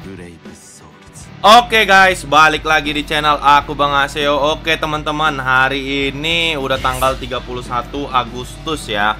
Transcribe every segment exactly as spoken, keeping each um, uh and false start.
Oke guys, balik lagi di channel aku Bang Aseo. Oke teman-teman, hari ini udah tanggal tiga puluh satu Agustus ya,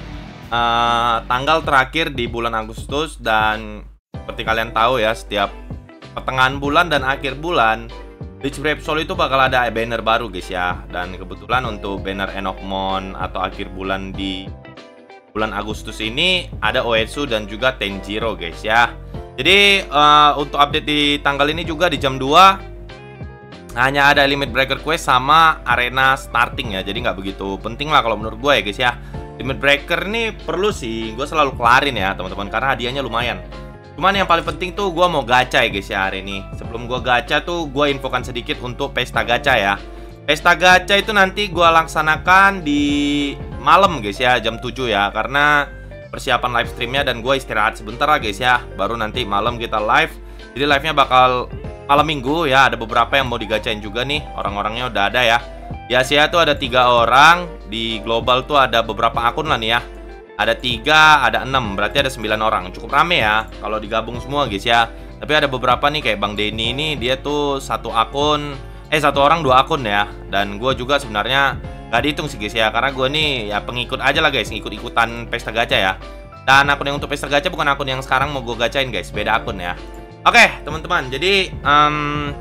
uh, tanggal terakhir di bulan Agustus. Dan seperti kalian tahu ya, setiap pertengahan bulan dan akhir bulan Rich Repsol itu bakal ada banner baru guys ya. Dan kebetulan untuk banner Enokmon atau akhir bulan di bulan Agustus ini ada Oetsu dan juga Tenjiro guys ya. Jadi uh, untuk update di tanggal ini juga di jam dua hanya ada limit breaker quest sama arena starting ya. Jadi nggak begitu penting lah kalau menurut gue ya guys ya. Limit breaker ini perlu sih, gue selalu kelarin ya teman-teman, karena hadiahnya lumayan. Cuman yang paling penting tuh gue mau gacha ya guys ya hari ini. Sebelum gue gacha tuh gue infokan sedikit untuk pesta gacha ya. Pesta gacha itu nanti gue laksanakan di malam guys ya, jam tujuh ya. Karena persiapan live streamnya dan gue istirahat sebentar lah guys ya. Baru nanti malam kita live. Jadi live-nya bakal malam minggu ya. Ada beberapa yang mau digacain juga nih. Orang-orangnya udah ada ya. Di Asia tuh ada tiga orang. Di global tuh ada beberapa akun lah nih ya. Ada tiga, ada enam. Berarti ada sembilan orang. Cukup rame ya kalau digabung semua guys ya. Tapi ada beberapa nih kayak Bang Denny ini. Dia tuh satu akun, Eh satu orang dua akun ya. Dan gue juga sebenarnya gak dihitung sih guys ya, karena gue nih ya pengikut aja lah guys, ngikut-ikutan pesta gacha ya. Dan akun yang untuk pesta gacha bukan akun yang sekarang mau gue gacain guys, beda akun ya. Oke teman-teman, jadi um,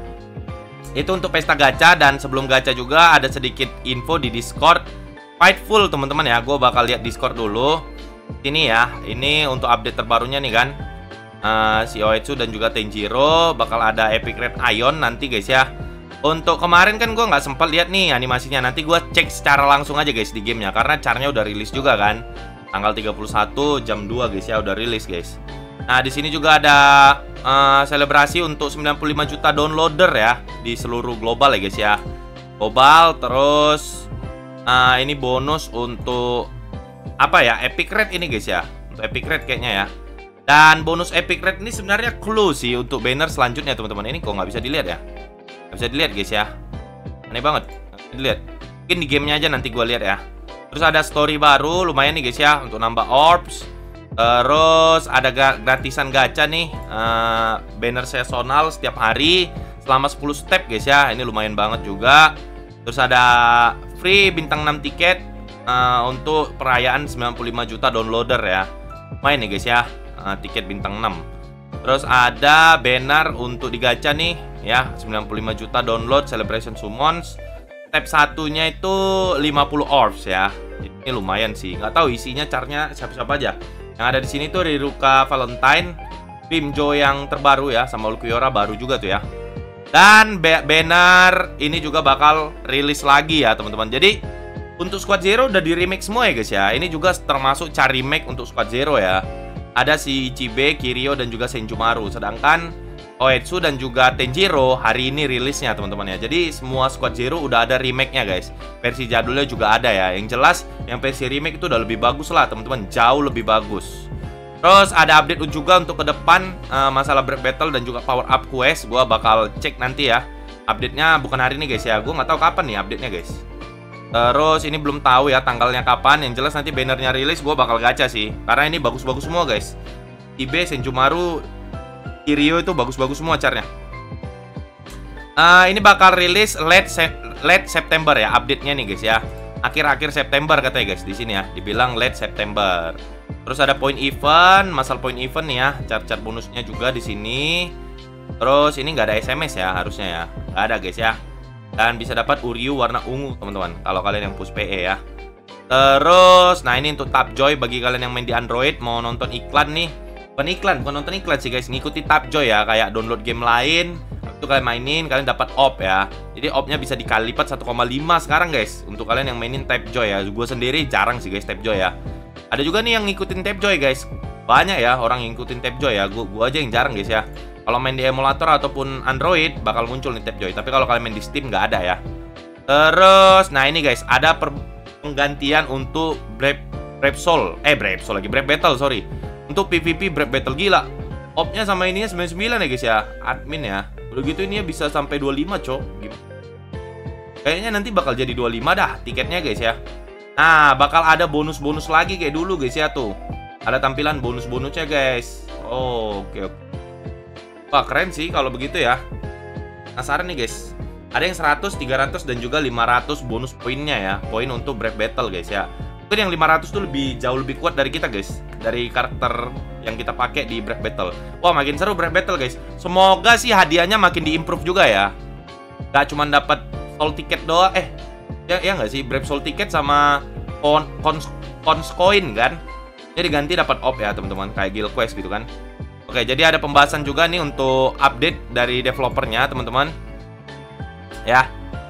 itu untuk pesta gacha. Dan sebelum gacha juga ada sedikit info di Discord Fightful teman-teman ya. Gue bakal lihat Discord dulu ini ya. Ini untuk update terbarunya nih kan, uh, si Oetsu dan juga Tenjiro bakal ada Epic Red Ion nanti guys ya. Untuk kemarin kan gue nggak sempat lihat nih animasinya. Nanti gue cek secara langsung aja guys di gamenya, karena caranya udah rilis juga kan. Tanggal tiga puluh satu jam dua guys ya, udah rilis guys. Nah di sini juga ada uh, selebrasi untuk sembilan puluh lima juta downloader ya di seluruh global ya guys ya. Global. Terus uh, ini bonus untuk apa ya, Epic Red ini guys ya. Untuk Epic Red kayaknya ya. Dan bonus Epic Red ini sebenarnya clue sih untuk banner selanjutnya teman-teman. Ini kok nggak bisa dilihat ya. Bisa dilihat guys ya, aneh banget. Bisa dilihat, mungkin di gamenya aja nanti gue lihat ya. Terus ada story baru lumayan nih guys ya, untuk nambah orbs. Terus ada gratisan gacha nih, uh, banner seasonal setiap hari selama sepuluh step guys ya. Ini lumayan banget juga. Terus ada free bintang enam tiket uh, untuk perayaan sembilan puluh lima juta downloader ya. Main nih guys ya, uh, tiket bintang enam. Terus ada banner untuk digacha nih ya, sembilan puluh lima juta download celebration summons. Step satunya itu lima puluh orbs ya. Ini lumayan sih. Nggak tahu isinya caranya siapa-siapa aja. Yang ada di sini tuh Riruka Valentine, Bimjo yang terbaru ya, sama Ulquiorra baru juga tuh ya. Dan banner ini juga bakal rilis lagi ya teman-teman. Jadi untuk Squad Zero udah di remake semua ya guys ya. Ini juga termasuk cari remake untuk Squad Zero ya. Ada si Ichibe, Kiryu dan juga Senjumaru. Sedangkan Oetsu dan juga Tenjiro hari ini rilisnya teman-teman ya. Jadi semua Squad Zero udah ada remake-nya guys. Versi jadulnya juga ada ya. Yang jelas yang versi remake itu udah lebih bagus lah teman-teman. Jauh lebih bagus. Terus ada update juga untuk ke depan, uh, masalah break battle dan juga power up quest. Gua bakal cek nanti ya. Update-nya bukan hari ini guys ya. Gue nggak tahu kapan nih update-nya guys. Terus ini belum tahu ya tanggalnya kapan. Yang jelas nanti bannernya rilis gue bakal gacha sih, karena ini bagus-bagus semua guys. Ibe, Senjumaru, Kiryu itu bagus-bagus semua caranya. uh, Ini bakal rilis late, se late September ya update-nya nih guys ya. Akhir-akhir September katanya guys di sini ya. Dibilang late September. Terus ada point event, masalah point event nih ya. Car-car bonusnya juga di sini. Terus ini nggak ada S M S ya harusnya ya. Nggak ada guys ya. Dan bisa dapat Uryu warna ungu teman-teman, kalau kalian yang push P E ya. Terus nah ini untuk Tapjoy bagi kalian yang main di Android, mau nonton iklan nih. Bukan iklan, bukan nonton iklan sih guys. Ngikuti Tapjoy ya, kayak download game lain. Itu kalian mainin, kalian dapat op ya. Jadi opnya bisa dikali lipat satu koma lima sekarang guys. Untuk kalian yang mainin Tapjoy ya. Gue sendiri jarang sih guys Tapjoy ya. Ada juga nih yang ngikutin Tapjoy guys. Banyak ya orang yang ngikutin Tapjoy ya. Gue gua aja yang jarang guys ya. Kalau main di emulator ataupun Android bakal muncul nih Tapjoy. Tapi kalau kalian main di Steam nggak ada ya. Terus, nah ini guys, ada penggantian untuk Brave Repsol. Eh, Brave Repsol lagi, Brave Battle, sorry. Untuk P V P Brave Battle, gila. Opnya sama ininya sembilan puluh sembilan ya guys ya. Admin ya. Udah gitu ini bisa sampai dua puluh lima cok. Kayaknya nanti bakal jadi dua puluh lima dah tiketnya guys ya. Nah, bakal ada bonus-bonus lagi kayak dulu guys ya tuh. Ada tampilan bonus-bonusnya guys. Oh, oke okay, oke. Okay. Wah, keren sih kalau begitu ya. Penasaran nih guys. Ada yang seratus, tiga ratus, dan juga lima ratus bonus poinnya ya. Poin untuk Brave Battle guys ya. Mungkin yang lima ratus tuh lebih jauh lebih kuat dari kita guys. Dari karakter yang kita pakai di Brave Battle. Wah, makin seru Brave Battle guys. Semoga sih hadiahnya makin diimprove juga ya. Gak cuma dapat soul ticket doang. Eh, ya ya nggak sih, Brave soul ticket sama con cons, cons coin kan. Jadi ganti dapat op ya teman-teman, kayak guild quest gitu kan. Oke, jadi ada pembahasan juga nih untuk update dari developernya teman-teman. Ya,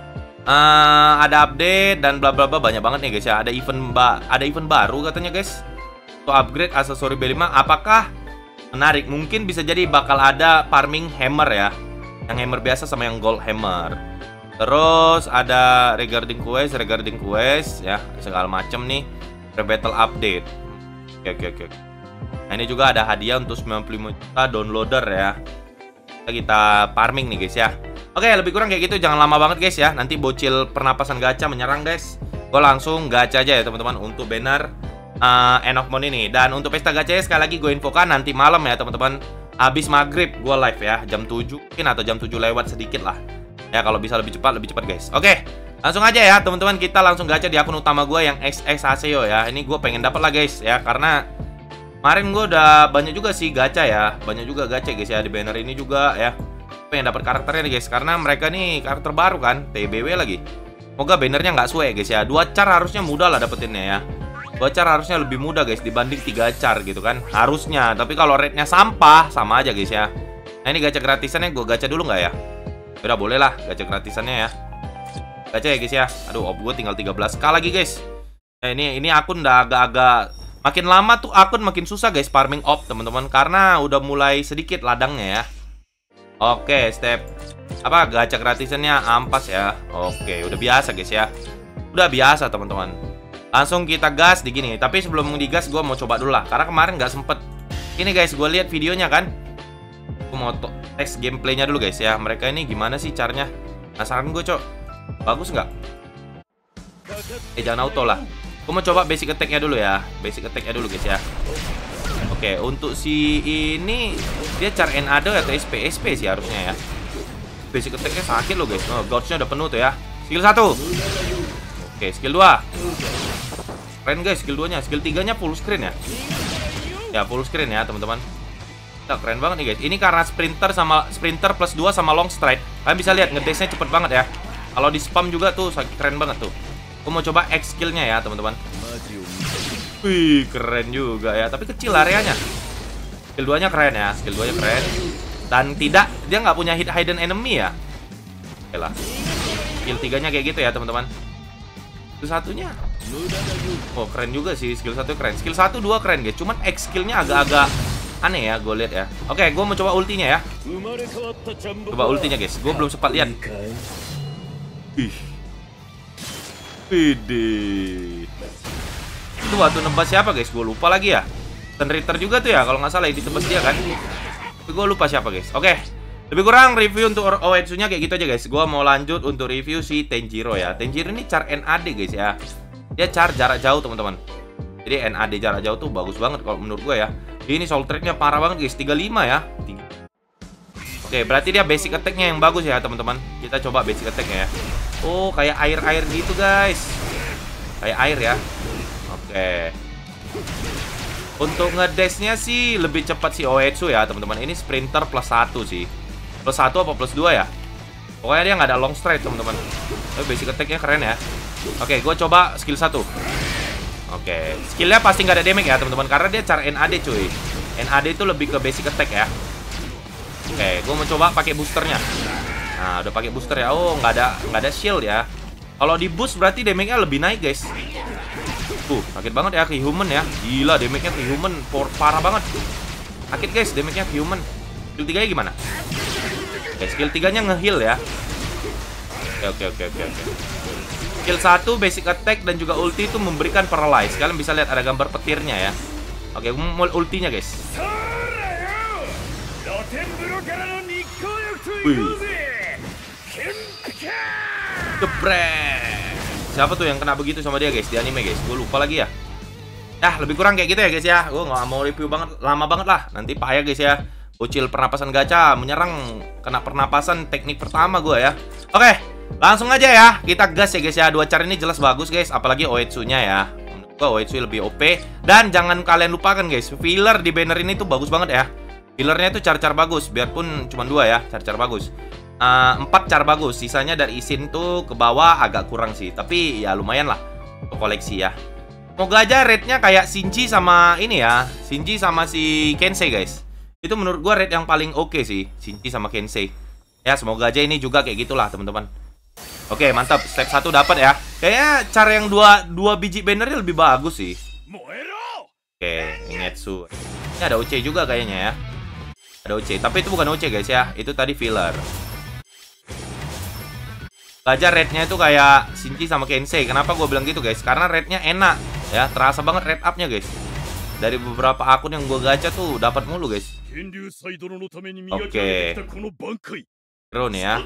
uh, ada update dan bla bla bla, banyak banget nih guys ya. Ada event ba ada event baru katanya guys. Untuk upgrade aksesori B lima, apakah menarik? Mungkin bisa jadi bakal ada farming hammer ya. Yang hammer biasa sama yang gold hammer. Terus ada regarding quest, regarding quest ya, segala macam nih. Battle update. Oke oke oke. Nah, ini juga ada hadiah untuk sembilan puluh lima juta downloader ya. Kita, kita farming nih guys ya. Oke, lebih kurang kayak gitu. Jangan lama banget guys ya. Nanti bocil pernapasan gacha menyerang guys. Gue langsung gacha aja ya teman-teman untuk banner uh, end of month ini. Dan untuk pesta gacha ya, sekali lagi gue infokan nanti malam ya teman-teman. Habis maghrib gue live ya, jam tujuh mungkin atau jam tujuh lewat sedikit lah. Ya kalau bisa lebih cepat lebih cepat guys. Oke, langsung aja ya teman-teman, kita langsung gacha di akun utama gue yang X X Haseo ya. Ini gue pengen dapat lah guys ya, karena kemarin gue udah banyak juga sih gacha ya. Banyak juga gacha guys ya di banner ini juga ya. Pengen dapat karakternya nih guys, karena mereka nih karakter baru kan, T B W lagi. Semoga bannernya nggak suwe guys ya. Dua car harusnya mudah lah dapetinnya ya. Dua car harusnya lebih mudah guys dibanding tiga car gitu kan, harusnya. Tapi kalau rate-nya sampah sama aja guys ya. Nah, ini gacha gratisannya gue gacha dulu nggak ya? Udah boleh lah gacha gratisannya ya. Gacha ya guys ya. Aduh, op gue tinggal tiga belas k lagi guys. Nah, ini ini akun udah agak-agak makin lama tuh akun makin susah guys farming op teman-teman, karena udah mulai sedikit ladangnya ya. Oke, step apa gacha gratisannya ampas ya. Oke, udah biasa guys ya. Udah biasa teman-teman. Langsung kita gas di gini. Tapi sebelum digas gue mau coba dulu lah, karena kemarin nggak sempet. Ini guys, gue lihat videonya kan. Gue mau tes gameplaynya dulu guys ya. Mereka ini gimana sih caranya? Penasaran gue cok. Bagus nggak? Eh jangan auto lah. Gue mau coba basic attack-nya dulu ya. Basic attack-nya dulu guys ya. Oke, untuk si ini dia char N A D atau S P S P sih harusnya ya. Basic attack-nya sakit loh guys. Oh, gauge-nya udah penuh tuh ya. Skill satu. Oke, skill dua. Keren guys skill dua-nya. Skill tiga-nya full screen ya. Ya, full screen ya, teman-teman. Nah, keren banget nih guys. Ini karena sprinter sama sprinter plus dua sama long stride. Kalian bisa lihat ngedash-nya cepet banget ya. Kalau di spam juga tuh keren banget tuh. Gue mau coba X skill-nya ya, teman-teman. Wih, keren juga ya. Tapi kecil areanya. Skill dua-nya keren ya. Skill dua-nya keren. Dan tidak, dia nggak punya hit hidden enemy ya. Oke lah. Skill tiga-nya kayak gitu ya, teman-teman. Skill satunya, oh keren juga sih. Skill satu keren. Skill satu, dua keren guys. Cuman X skill-nya agak-agak aneh ya, gue lihat ya. Oke, gue mau coba ultinya ya. Coba ultinya guys. Gue belum sempat lihat. Ih. Widih. Itu waktu nembas siapa guys? Gue lupa lagi ya. Tenritter juga tuh ya, kalau nggak salah ditebas dia kan. Tapi gue lupa siapa guys. Oke, lebih kurang review untuk Oetsu-nya kayak gitu aja guys. Gue mau lanjut untuk review si Tenjiro ya. Tenjiro ini char N A D guys ya. Dia char jarak jauh teman-teman. Jadi N A D jarak jauh tuh bagus banget kalau menurut gue ya. Ini soul trade-nya parah banget guys, tiga puluh lima ya. Oke, berarti dia basic attack-nya yang bagus ya teman-teman. Kita coba basic attack-nya ya. Oh, kayak air-air gitu guys. Kayak air ya. Oke. Untuk ngedash-nya sih lebih cepat si Oetsu ya teman-teman. Ini sprinter plus satu sih. Plus satu apa plus dua ya? Pokoknya dia nggak ada long stride teman-teman. Tapi basic attack-nya keren ya. Oke, gue coba skill satu. Oke, skillnya pasti nggak ada damage ya teman-teman, karena dia char N A D cuy. N A D itu lebih ke basic attack ya. Oke, gue mau coba pakai boosternya. Nah, udah pakai booster ya. Oh, nggak ada nggak ada shield ya. Kalau di boost berarti damage-nya lebih naik guys. Tuh, sakit banget ya ke human ya. Gila, damage-nya ke human parah banget. Sakit guys, damage-nya ke human. Skill tiga-nya gimana? Oke, skill tiga-nya nge-heal ya. Oke, oke, oke, oke. Skill satu basic attack dan juga ulti itu memberikan paralyze. Kalian bisa lihat ada gambar petirnya ya. Oke, mau ultinya guys. Wih. Jebret. Siapa tuh yang kena begitu sama dia guys di anime guys? Gue lupa lagi ya. Nah, lebih kurang kayak gitu ya guys ya. Gue nggak mau review banget, lama banget lah. Nanti payah guys ya. Bocil pernapasan gacha menyerang kena pernapasan teknik pertama gue ya. Oke, langsung aja ya. Kita gas ya guys ya. Dua char ini jelas bagus guys, apalagi Oetsu-nya ya. Menurut gue Oetsu lebih O P. Dan jangan kalian lupakan guys, filler di banner ini tuh bagus banget ya. Fillernya tuh char-char bagus, biarpun cuma dua ya, char-char bagus. Uh, empat char bagus, sisanya dari Isin tuh ke bawah agak kurang sih. Tapi ya lumayan lah untuk koleksi ya. Semoga aja rate-nya kayak Shinji sama ini ya, Shinji sama si Kensei guys. Itu menurut gua rate yang paling oke okay sih, Shinji sama Kensei. Ya semoga aja ini juga kayak gitulah teman-teman. Oke mantap, step satu dapat ya. Kayaknya cara yang dua, dua biji bannernya lebih bagus sih. Oke, Ingetsu. Ini ada O C juga kayaknya ya. Ada O C, tapi itu bukan O C guys ya, itu tadi filler. Gajah rate-nya itu kayak Shinji sama Kensei. Kenapa gue bilang gitu guys? Karena rate-nya enak ya, terasa banget rate up-nya guys. Dari beberapa akun yang gue gacha tuh dapat mulu guys. Oke. Hero nih ya.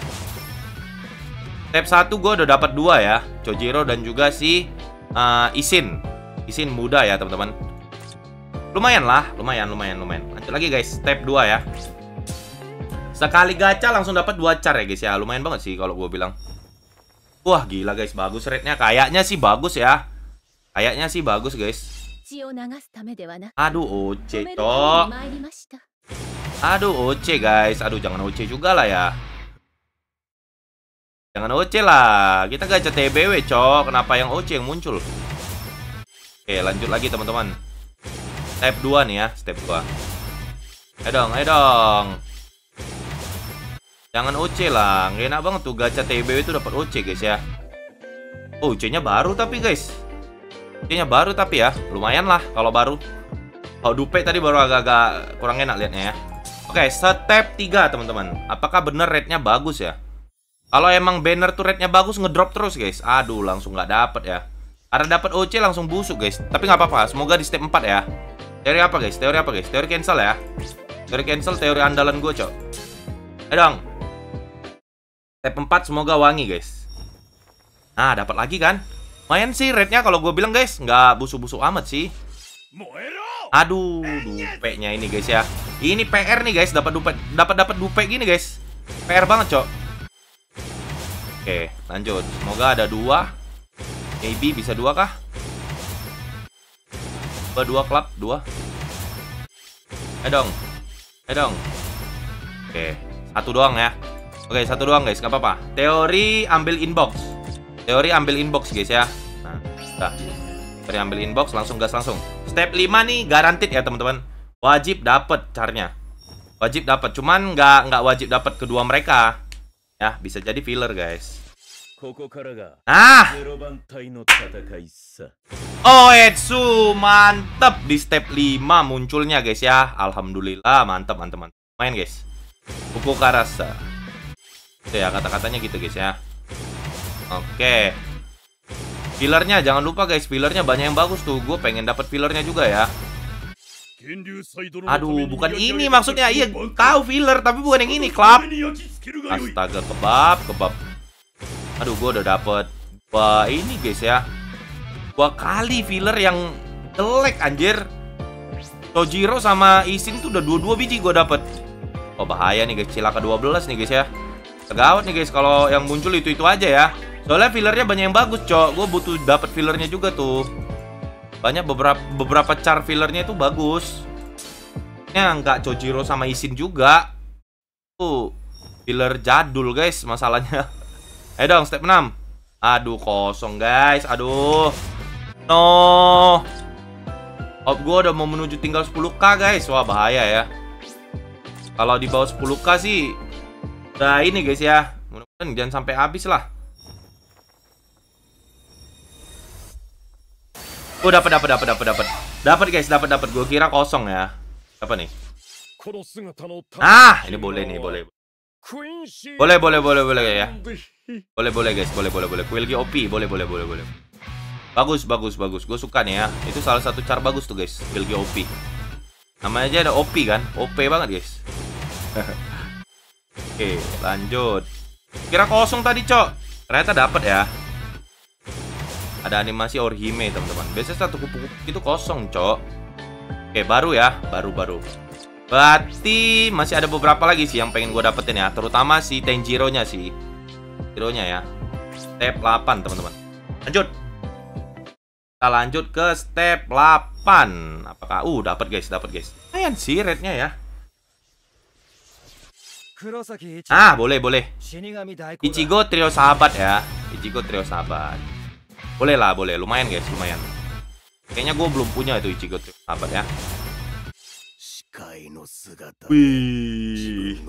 Step satu gue udah dapat dua ya, Chojiro dan juga si uh, Isin. Isin muda ya teman-teman. Lumayan lah, lumayan, lumayan, lumayan. Lanjut lagi guys, step dua ya. Sekali gacha langsung dapat dua char ya guys ya. Lumayan banget sih kalau gue bilang. Wah gila guys, bagus rate-nya. Kayaknya sih bagus ya. Kayaknya sih bagus guys. Aduh O C cok. Aduh O C guys. Aduh jangan O C juga lah ya. Jangan O C lah. Kita gacha T B W cok. Kenapa yang O C yang muncul? Oke lanjut lagi teman-teman. Step dua nih ya. Step dua. Ayo dong, ayo dong. Jangan O C lah, nggak enak banget tuh gacha T B W itu dapat O C guys ya. Oh, O C-nya baru tapi guys. O C-nya baru tapi ya, lumayan lah kalau baru. Oh, dupe tadi baru agak-agak kurang enak liatnya ya. Oke, step tiga teman-teman. Apakah bener rate-nya bagus ya? Kalau emang banner tuh rate-nya bagus ngedrop terus guys. Aduh, langsung nggak dapet ya. Karena dapat O C langsung busuk guys. Tapi nggak apa-apa, semoga di step empat ya. Teori apa guys? Teori apa guys? Teori cancel ya. Teori cancel, teori andalan gue cok. Ayo dong. Step empat semoga wangi guys. Nah dapat lagi kan. Lumayan sih rate-nya kalau gue bilang guys. Nggak busuk-busuk amat sih. Aduh dupe-nya ini guys ya. Ini P R nih guys. Dapat dupe, dapat dapat dupe gini guys. P R banget cok. Oke lanjut. Semoga ada dua. Maybe bisa dua kah? Dua, dua klub. Dua. Ayo dong. Ayo dong. Oke satu doang ya. Oke, satu doang guys, nggak apa-apa. Teori ambil inbox. Teori ambil inbox guys ya. Nah, udah. Teori ambil inbox, langsung gas langsung. Step lima nih garantit ya teman-teman. Wajib dapat carnya. Wajib dapat, cuman nggak nggak wajib dapat kedua mereka. Ya, bisa jadi filler guys. Ah. Oetsu mantep di step lima munculnya guys ya. Alhamdulillah, mantep teman-teman. Main guys. Kuku Karasa. Oke ya kata-katanya gitu guys ya. Oke. Fillernya jangan lupa guys, fillernya banyak yang bagus tuh. Gue pengen dapat fillernya juga ya. Aduh bukan ini maksudnya. Iya tahu filler tapi bukan yang ini klub. Astaga kebab kebab. Aduh gue udah dapet. Wah ini guys ya. Dua kali filler yang jelek anjir. Chojiro sama Isin tuh udah dua-dua biji gue dapet. Oh bahaya nih guys, cilaka dua belas nih guys ya. Segawat nih guys kalau yang muncul itu-itu aja ya. Soalnya fillernya banyak yang bagus cok. Gue butuh dapat fillernya juga tuh. Banyak beberapa beberapa char fillernya itu bagus. Ya nggak Chojiro sama Isin juga. Tuh filler jadul guys masalahnya. Ayo dong step enam. Aduh kosong guys. Aduh. No. Op gue udah mau menuju tinggal sepuluh K guys. Wah bahaya ya. Kalau di bawah sepuluh K sih udah ini guys ya. Mudah-mudahan jangan sampai habis lah. Oh dapat dapat dapat dapat dapat. Dapat guys, dapat dapat. Gue kira kosong ya. Apa nih? Ah, ini boleh nih, boleh. Boleh boleh boleh boleh ya. Boleh boleh guys, boleh boleh boleh. Quilgi O P, boleh boleh boleh boleh. Bagus bagus bagus. Gue suka nih ya. Itu salah satu cara bagus tuh guys, Quilgi O P. Namanya aja ada O P kan? O P banget guys. Oke, lanjut. Kira kosong tadi, cok. Ternyata dapat ya. Ada animasi Orihime, teman-teman. Biasanya satu kupu-kupu itu kosong, cok. Oke, baru ya, baru-baru. Berarti masih ada beberapa lagi sih yang pengen gue dapetin ya. Terutama si Tenjiro-nya sih. Tenjiro-nya ya. Step delapan teman-teman. Lanjut. Kita lanjut ke step delapan. Apakah? Uh, dapat guys, dapat guys. Lumayan sih rate-nya ya. Ah, boleh, boleh. Ichigo trio sahabat ya. Ichigo trio sahabat. Boleh lah, boleh. Lumayan guys, lumayan. Kayaknya gue belum punya itu Ichigo trio sahabat ya. Wih.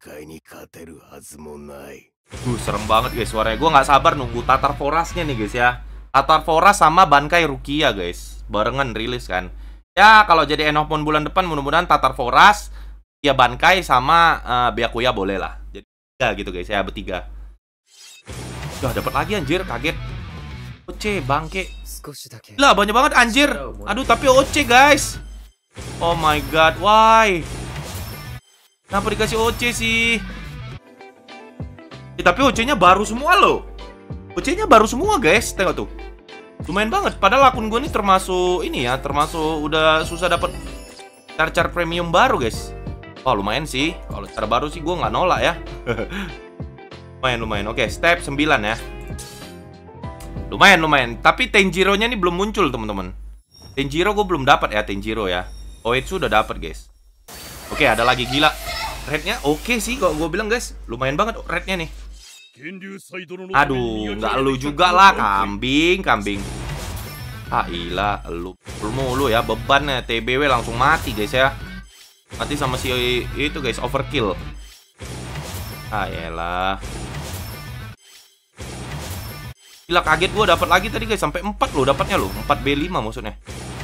Uh, serem banget guys suaranya. Gue nggak sabar nunggu Tatar Forasnya nih guys ya. Tatar Foras sama Bankai Rukia guys. Barengan rilis kan. Ya kalau jadi Enopon bulan depan mudah-mudahan Tatar Foras, ya Bankai sama uh, Byakuya boleh lah. Jadi tiga gitu guys ya, bertiga. Udah dapat lagi anjir, kaget. Oce bangke. Lah banyak banget anjir. Aduh tapi Oce guys. Oh my god, why? Kenapa dikasih O C sih? Eh, tapi O C-nya baru semua loh. O C-nya baru semua guys, tengok tuh. Lumayan banget, padahal akun gue ini termasuk ini ya, termasuk udah susah dapat char-char premium baru guys. Oh lumayan sih, kalau char baru sih gue nggak nolak ya. Lumayan, lumayan, oke step sembilan ya. Lumayan, lumayan, tapi Tenjiro-nya ini belum muncul teman-teman. Tenjiro gue belum dapat ya, Tenjiro ya. Oetsu udah dapat guys. Oke ada lagi, gila. Rate-nya oke sih kok gue bilang guys. Lumayan banget rate-nya nih. Aduh, nggak lu juga lah, kambing, kambing. Ah ilah, lu mulu ya, bebannya T B W langsung mati guys ya. Mati sama si itu guys, overkill. Ah elah. Gila kaget gue dapat lagi tadi guys, sampai empat loh dapatnya loh, empat B lima maksudnya.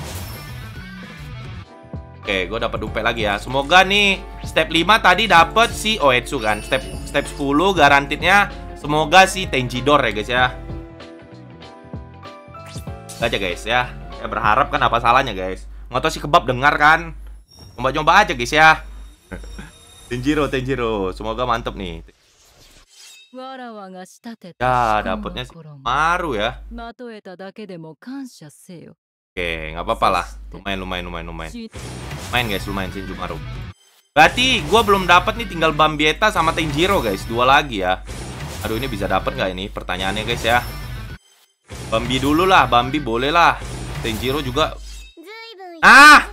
Oke, gue dapat dupe lagi ya. Semoga nih step lima tadi dapat si Oetsu kan. Step step sepuluh garantitnya semoga si Tenjidor ya guys ya. Aja guys ya. Ya berharap kan, apa salahnya guys. Nggak tahu si kebab dengar kan. Coba-coba aja guys ya. Tenjiro, Tenjiro. Semoga mantep nih. Ya, dapatnya si Maru ya. Oke, nggak apa-apa lah. Lumayan, lumayan, lumayan, lumayan. Lumayan guys, lumayan Shinjumaru. Berarti gue belum dapat nih, tinggal Bambieta sama Tenjiro guys. Dua lagi ya. Aduh, ini bisa dapat nggak ini? Pertanyaannya guys ya. Bambi dulu lah, Bambi boleh lah. Tenjiro juga. Ah!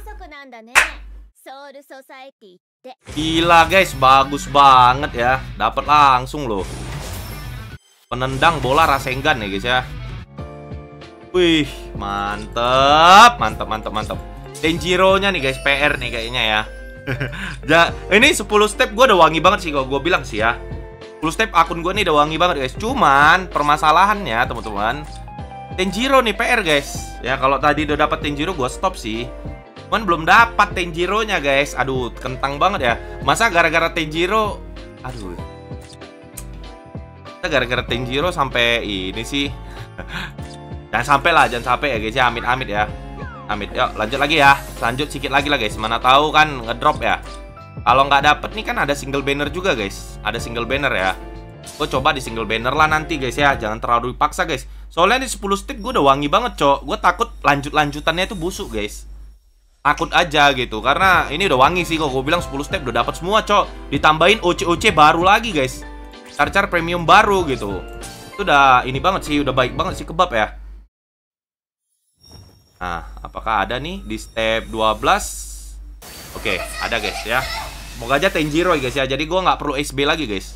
Gila guys, bagus banget ya. Dapat langsung loh. Penendang bola Rasengan ya guys ya. Wih, mantep, mantep, mantep, mantep. Tenjiro-nya nih guys, P R nih kayaknya ya. Ya, ini sepuluh step gue udah wangi banget sih kalau gue bilang sih ya. sepuluh step akun gue nih udah wangi banget guys. Cuman permasalahannya teman-teman, Tenjiro nih P R guys. Ya kalau tadi udah dapat Tenjiro gue stop sih. Cuman belum dapat Tenjiro-nya guys. Aduh, kentang banget ya. Masa gara-gara Tenjiro, aduh. Kita gara-gara Tenjiro sampai ini sih. Jangan sampai lah, jangan sampai ya guys ya, amit-amit ya. Amit, yuk lanjut lagi ya. Lanjut sedikit lagi lah guys, mana tahu kan ngedrop ya. Kalau nggak dapet nih kan ada single banner juga guys. Ada single banner ya. Gue coba di single banner lah nanti guys ya. Jangan terlalu dipaksa guys. Soalnya di sepuluh step gue udah wangi banget cok. Gue takut lanjut-lanjutannya itu busuk guys. Takut aja gitu, karena ini udah wangi sih. Kok gue bilang sepuluh step udah dapat semua cok. Ditambahin O C O C baru lagi guys. Char-char premium baru gitu. Itu udah ini banget sih, udah baik banget sih kebab ya. Nah, apakah ada nih di step dua belas? Oke, ada guys ya. Semoga aja Tenjiro guys ya. Jadi gue nggak perlu S B lagi guys.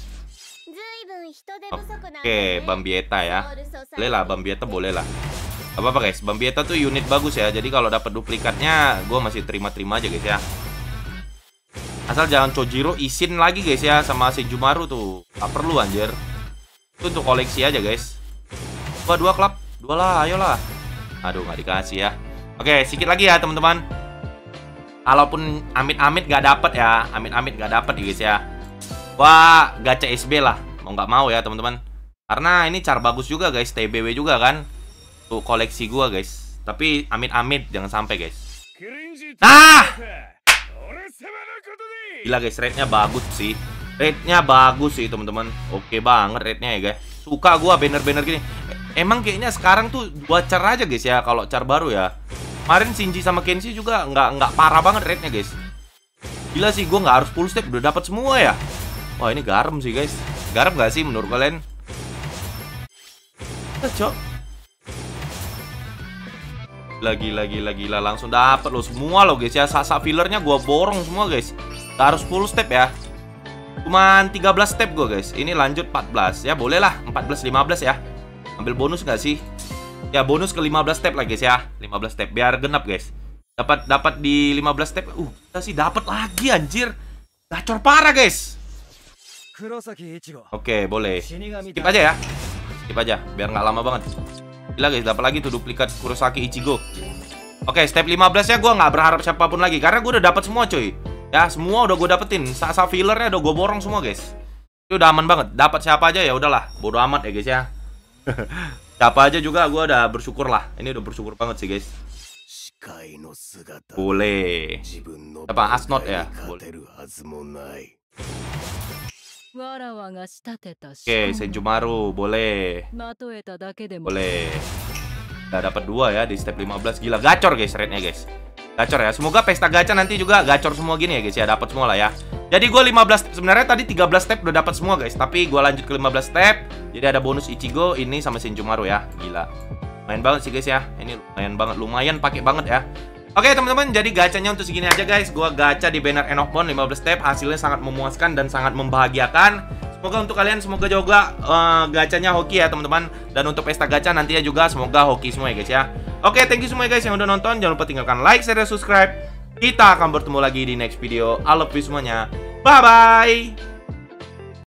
Oke, Bambieta ya. Boleh lah, Bambieta boleh lah. Apa-apa guys, Bambieta tuh unit bagus ya. Jadi kalau dapat duplikatnya, gue masih terima-terima aja guys ya. Asal jangan Chojiro isin lagi guys ya sama Shinjumaru tuh. Gak perlu anjir. Itu untuk koleksi aja guys. Dua, dua klub. Dua lah, ayolah. Aduh, nggak dikasih ya. Oke, sedikit lagi ya teman-teman. Kalaupun amit-amit nggak dapet ya, amit-amit nggak dapet ya guys ya. Wah, gacha S B lah. Mau nggak mau ya teman-teman. Karena ini char bagus juga guys, T B W juga kan. Tuh koleksi gua guys. Tapi amit-amit jangan sampai guys. Ah! Gila guys, rate-nya bagus sih. Rate-nya bagus sih teman-teman. Oke banget rate-nya ya guys. Suka gua banner-banner gini. Emang kayaknya sekarang tuh dua char aja guys ya kalau char baru ya. Kemarin Shinji sama Kenshi juga nggak nggak parah banget rate-nya guys. Gila sih, gue nggak harus full step udah dapat semua ya. Wah, ini garam sih guys. Garam gak sih menurut kalian? Cok. Lagi lagi lagi lah langsung dapat lo semua lo guys ya. Sasa fillernya gue borong semua guys. Gak harus full step ya. Cuman tiga belas step gue guys. Ini lanjut empat belas ya, boleh lah empat belas lima belas ya. Ambil bonus gak sih? Ya bonus ke lima belas step lah guys ya. lima belas step biar genap guys. Dapat dapat di lima belas step. Uh, kita sih dapat lagi anjir. Gacor parah guys. Oke, boleh. Skip aja ya. Skip aja biar nggak lama banget. Gila guys, dapat lagi tuh duplikat Kurosaki Ichigo. Oke, step lima belas ya gue nggak berharap siapapun lagi karena gue udah dapat semua cuy. Ya, semua udah gue dapetin. Sasa fillernya udah gue borong semua guys. Itu udah aman banget. Dapat siapa aja ya udahlah, bodo amat ya guys ya. Siapa aja juga gue udah bersyukur lah. Ini udah bersyukur banget sih guys. Boleh. Apa Asnot ya? Boleh. Oke, Senjumaru boleh. Boleh. Udah dapat dua ya di step lima belas. Gila gacor guys rate-nya guys. Gacor ya. Semoga pesta gacha nanti juga gacor semua gini ya guys ya. Dapat semua lah ya. Jadi gue lima belas, sebenarnya tadi tiga belas step udah dapat semua guys. Tapi gue lanjut ke lima belas step. Jadi ada bonus Ichigo ini sama Senjumaru ya. Gila. Lumayan banget sih guys ya. Ini lumayan banget. Lumayan pakai banget ya. Oke teman-teman, jadi gacanya untuk segini aja guys. Gua gacha di banner Enokmon lima belas step. Hasilnya sangat memuaskan dan sangat membahagiakan. Semoga untuk kalian, semoga juga uh, gacanya hoki ya teman-teman. Dan untuk pesta gacha nantinya juga semoga hoki semua ya guys ya. Oke, thank you semua guys yang udah nonton. Jangan lupa tinggalkan like, share, dan subscribe. Kita akan bertemu lagi di next video. I love you semuanya. Bye-bye.